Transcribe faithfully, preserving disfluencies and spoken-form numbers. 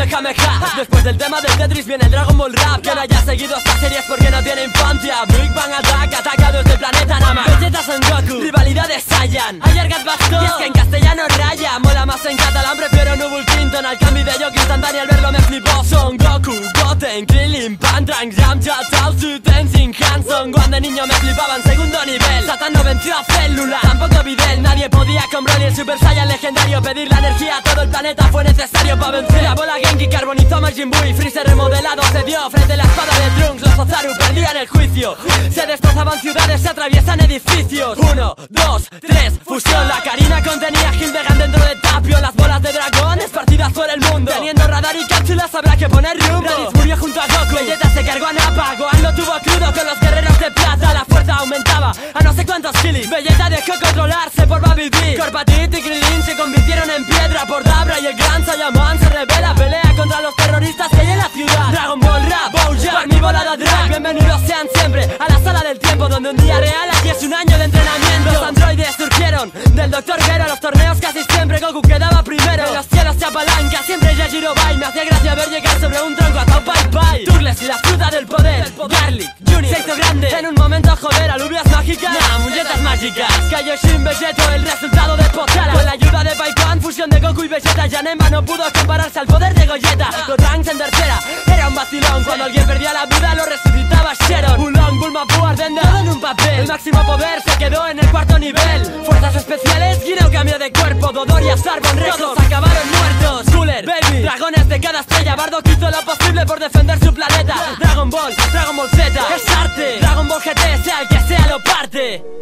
Kamehameha. Después del tema del Tetris viene el Dragon Ball Rap. Quien haya seguido esta serie es porque no tiene infancia. Big Bang Attack, ataca desde el planeta Nama. Vegeta Son Goku, rivalidad de Saiyan. Ayargat Bastón, y es que en castellano raya. Mola más en catalán, prefiero Nubul Clinton. Al cambio de Yoki instantáneo al verlo me flipó. Son Goku, Goten, Krillin, Pantrang, Yamcha, Chaozu, Tenzin, Hanson. Cuando de niño me flipaban segundo nivel. Satan no venció a Célula, tampoco Videl. Nadie podía con Broly, el Super Saiyan legendario. Pedir la energía a todo el planeta fue necesario para vencer. La bola Genki carbonizó a Majin Buu y Freezer remodelado se dio frente a la espada de Trunks. Los Ozaru perdían el juicio. Se destrozaban ciudades, se atraviesan edificios. Uno, dos, tres, fusión. La Karina contenía a Hildegard dentro de Tapio. Las bolas de dragón esparcidas por el mundo. Teniendo radar y cápsulas habrá que poner rumbo. Raditz murió junto a Goku. Vegeta se cargó a Nappa. Gohan lo tuvo crudo con los guerreros de plata. La fuerza aumentaba a no sé cuántos kilis. Vegeta dejó controlarse por Baby B. Corpatit y Krillin se convirtieron en piedra por Dabra. Y el gran Saiyaman se revela. Pelea contra los terroristas que hay en la ciudad. Dragon Ball Rap, Bojack, por mi volada drag. Bienvenidos sean siempre a la sala del tiempo, donde un día real aquí es un año de entrenamiento. Los androides surgieron del Doctor Gero. Los torneos casi siempre Goku quedaba primero. En los cielos se apalanca siempre Yajiro Bai. Me hacía gracia ver llegar sobre un tronco a Tao Pai Pai. Turles y la fruta del poder, Garlic Junior se hizo grande en un momento, joder. Alubias mágicas, nah, muñecas mágicas. Kaioshin Vegeto, el resultado de Potara. Con la ayuda de Paipan, fusión de Goku y Vegeta. Janemba no pudo compararse al poder de Gogeta. Gotrunks en tercera, era un vacilón. Cuando alguien perdía la vida lo resucitaba Sharon. Ulong, Bulma, Pu, Ardenda, todo en un papel. El máximo poder se quedó en el cuarto nivel. Fuerzas especiales, Guineo cambió de cuerpo. Dodoria, Sarbon, Rex, todos acabaron muertos. Cooler, Baby, dragones de cada estrella. Bardock hizo lo posible por defender su planeta. Dragon Ball, Dragon Ball Z, es arte. Dragon Ball G T, sea el que sea lo parte.